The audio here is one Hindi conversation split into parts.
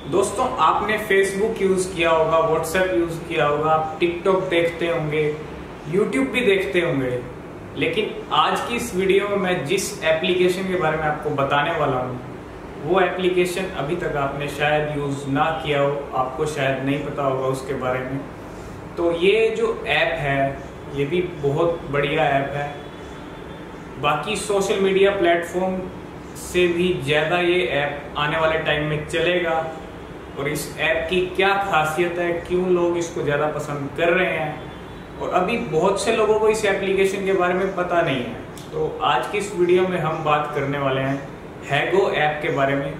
दोस्तों, आपने फेसबुक यूज किया होगा, व्हाट्सएप यूज किया होगा, आप टिकटॉक देखते होंगे, यूट्यूब भी देखते होंगे, लेकिन आज की इस वीडियो में मैं जिस एप्लीकेशन के बारे में आपको बताने वाला हूँ वो एप्लीकेशन अभी तक आपने शायद यूज ना किया हो, आपको शायद नहीं पता होगा उसके बारे में। तो ये जो ऐप है ये भी बहुत बढ़िया ऐप है, बाकी सोशल मीडिया प्लेटफॉर्म से भी ज़्यादा ये ऐप आने वाले टाइम में चलेगा। और इस ऐप की क्या खासियत है, क्यों लोग इसको ज़्यादा पसंद कर रहे हैं, और अभी बहुत से लोगों को इस एप्लीकेशन के बारे में पता नहीं है। तो आज की इस वीडियो में हम बात करने वाले हैं हैगो ऐप के बारे में।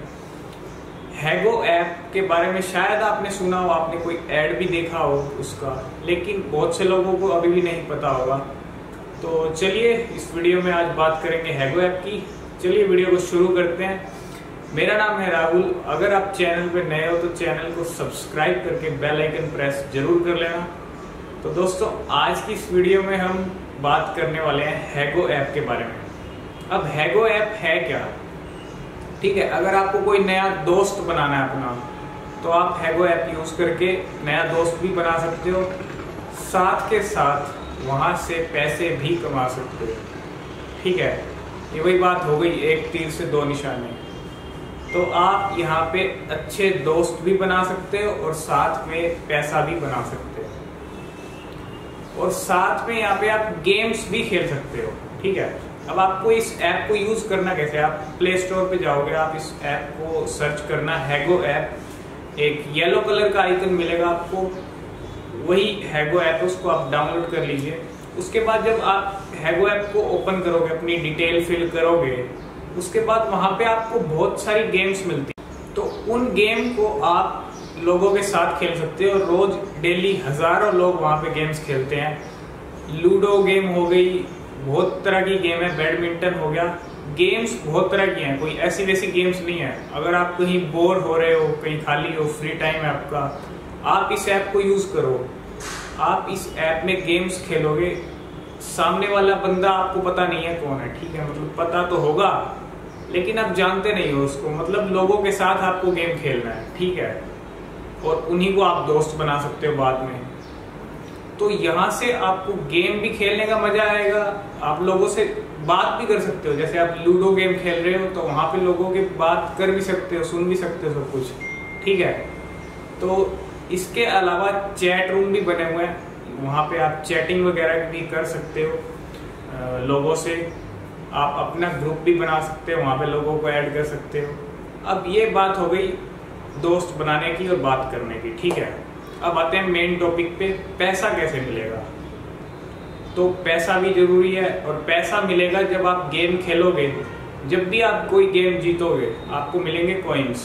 हैगो ऐप के बारे में शायद आपने सुना हो, आपने कोई ऐड भी देखा हो उसका, लेकिन बहुत से लोगों को अभी भी नहीं पता होगा। तो चलिए इस वीडियो में आज बात करेंगे हैगो ऐप की। चलिए वीडियो को शुरू करते हैं। मेरा नाम है राहुल। अगर आप चैनल पर नए हो तो चैनल को सब्सक्राइब करके बेल आइकन प्रेस जरूर कर लेना। तो दोस्तों, आज की इस वीडियो में हम बात करने वाले हैं हैगो ऐप के बारे में। अब हैगो ऐप है क्या? ठीक है, अगर आपको कोई नया दोस्त बनाना है अपना, तो आप हैगो ऐप यूज करके नया दोस्त भी बना सकते हो, साथ के साथ वहां से पैसे भी कमा सकते हो। ठीक है, ये वही बात हो गई, एक तीर से दो निशाने। तो आप यहाँ पे अच्छे दोस्त भी बना सकते हो और साथ में पैसा भी बना सकते हो, और साथ में यहाँ पे आप गेम्स भी खेल सकते हो। ठीक है, अब आपको इस ऐप को यूज करना कैसे? आप प्ले स्टोर पे जाओगे, आप इस ऐप को सर्च करना हैगो ऐप, एक येलो कलर का आइकन मिलेगा आपको, वही हैगो ऐप, उसको आप डाउनलोड कर लीजिए। उसके बाद जब आप हैगो ऐप को ओपन करोगे, अपनी डिटेल फिल करोगे, उसके बाद वहां पे आपको बहुत सारी गेम्स मिलती हैं। तो उन गेम को आप लोगों के साथ खेल सकते हो। रोज डेली हजारों लोग वहां पे गेम्स खेलते हैं। लूडो गेम हो गई, बहुत तरह की गेम है, बैडमिंटन हो गया, गेम्स बहुत तरह की हैं, कोई ऐसी वैसी गेम्स नहीं है। अगर आप कहीं बोर हो रहे हो, कहीं खाली हो, फ्री टाइम है आपका, आप इस ऐप को यूज करो। आप इस ऐप में गेम्स खेलोगे, सामने वाला बंदा आपको पता नहीं है कौन है। ठीक है, मतलब पता तो होगा लेकिन आप जानते नहीं हो उसको, मतलब लोगों के साथ आपको गेम खेलना है। ठीक है, और उन्हीं को आप दोस्त बना सकते हो बाद में। तो यहाँ से आपको गेम भी खेलने का मजा आएगा, आप लोगों से बात भी कर सकते हो। जैसे आप लूडो गेम खेल रहे हो तो वहां पे लोगों की बात कर भी सकते हो, सुन भी सकते हो सब कुछ। ठीक है, तो इसके अलावा चैट रूम भी बने हुए हैं, वहां पे आप चैटिंग वगैरह भी कर सकते हो लोगों से। आप अपना ग्रुप भी बना सकते हो, वहां पे लोगों को ऐड कर सकते हो। अब ये बात हो गई दोस्त बनाने की और बात करने की। ठीक है, अब आते हैं मेन टॉपिक पे, पैसा कैसे मिलेगा। तो पैसा भी जरूरी है, और पैसा मिलेगा जब आप गेम खेलोगे। जब भी आप कोई गेम जीतोगे आपको मिलेंगे कॉइन्स,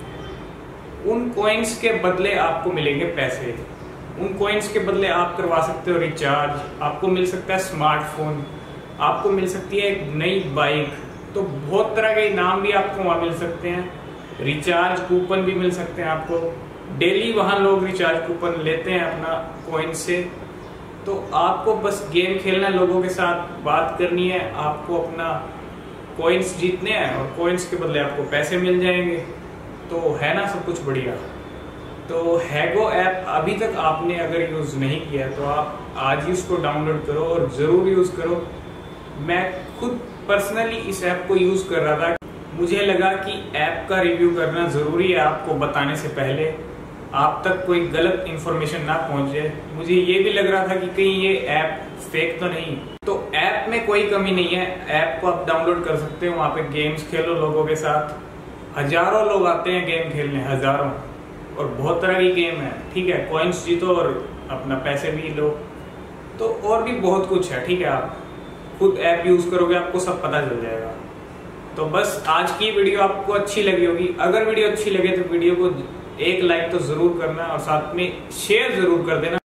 उन कॉइन्स के बदले आपको मिलेंगे पैसे। उन कॉइन्स के बदले आप करवा सकते हो रिचार्ज, आपको मिल सकता है स्मार्टफोन, आपको मिल सकती है एक नई बाइक। तो बहुत तरह के इनाम भी आपको वहां मिल सकते हैं, रिचार्ज कूपन भी मिल सकते हैं आपको। डेली वहां लोग रिचार्ज कूपन लेते हैं अपना कॉइन से। तो आपको बस गेम खेलना, लोगों के साथ बात करनी है, आपको अपना कॉइन्स जीतने हैं, और कॉइन्स के बदले आपको पैसे मिल जाएंगे। तो है ना सब कुछ बढ़िया। तो हैगो ऐप अभी तक आपने अगर यूज नहीं किया तो आप आज ही उसको डाउनलोड करो और जरूर यूज करो। मैं खुद पर्सनली इस ऐप को यूज कर रहा था, मुझे लगा कि ऐप का रिव्यू करना जरूरी है आपको बताने से पहले, आप तक कोई गलत इंफॉर्मेशन ना पहुंचे। मुझे ये भी लग रहा था कि कहीं ये ऐप फेक तो नहीं। तो ऐप में कोई कमी नहीं है, ऐप को आप डाउनलोड कर सकते हो, वहां पे गेम्स खेलो लोगों के साथ। हजारों लोग आते हैं गेम खेलने, हजारों, और बहुत तरह की गेम है। ठीक है, कॉइन्स जीतो और अपना पैसे भी लो, तो और भी बहुत कुछ है। ठीक है, आप खुद ऐप यूज करोगे आपको सब पता चल जाएगा। तो बस आज की वीडियो आपको अच्छी लगी होगी। अगर वीडियो अच्छी लगे तो वीडियो को एक लाइक तो जरूर करना, और साथ में शेयर जरूर कर देना।